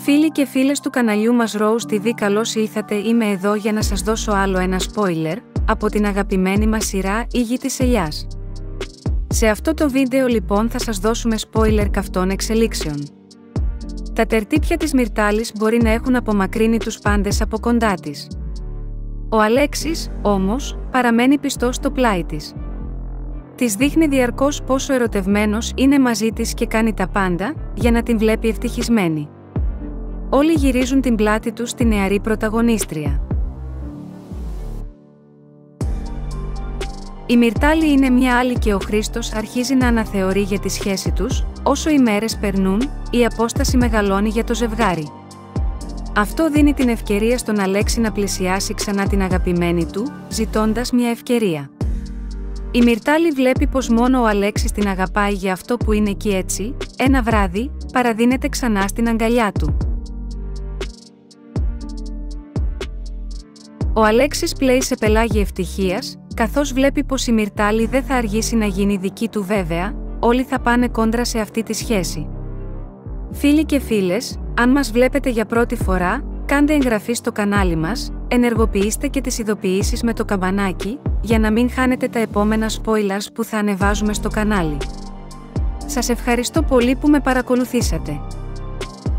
Φίλοι και φίλες του καναλιού μας Rose TV, καλώς ήρθατε. Είμαι εδώ για να σας δώσω άλλο ένα spoiler από την αγαπημένη μας σειρά «Η Γη της Ελιάς». Σε αυτό το βίντεο λοιπόν θα σας δώσουμε spoiler καυτών εξελίξεων. Τα τερτύπια της Μυρτάλης μπορεί να έχουν απομακρύνει τους πάντες από κοντά της. Ο Αλέξης, όμως, παραμένει πιστός στο πλάι της. Της δείχνει διαρκώς πόσο ερωτευμένος είναι μαζί της και κάνει τα πάντα για να την βλέπει ευτυχισμένη. Όλοι γυρίζουν την πλάτη τους στη νεαρή πρωταγωνίστρια. Η Μυρτάλη είναι μια άλλη και ο Χρήστος αρχίζει να αναθεωρεί για τη σχέση τους. Όσο οι μέρες περνούν, η απόσταση μεγαλώνει για το ζευγάρι. Αυτό δίνει την ευκαιρία στον Αλέξη να πλησιάσει ξανά την αγαπημένη του, ζητώντας μια ευκαιρία. Η Μυρτάλη βλέπει πως μόνο ο Αλέξης την αγαπάει για αυτό που είναι και έτσι, ένα βράδυ, παραδίνεται ξανά στην αγκαλιά του. Ο Αλέξης πλέει σε πελάγι ευτυχίας, καθώς βλέπει πως η Μυρτάλη δεν θα αργήσει να γίνει δική του. Βέβαια, όλοι θα πάνε κόντρα σε αυτή τη σχέση. Φίλοι και φίλες, αν μας βλέπετε για πρώτη φορά, κάντε εγγραφή στο κανάλι μας, ενεργοποιήστε και τις ειδοποιήσεις με το καμπανάκι, για να μην χάνετε τα επόμενα spoilers που θα ανεβάζουμε στο κανάλι. Σας ευχαριστώ πολύ που με παρακολουθήσατε.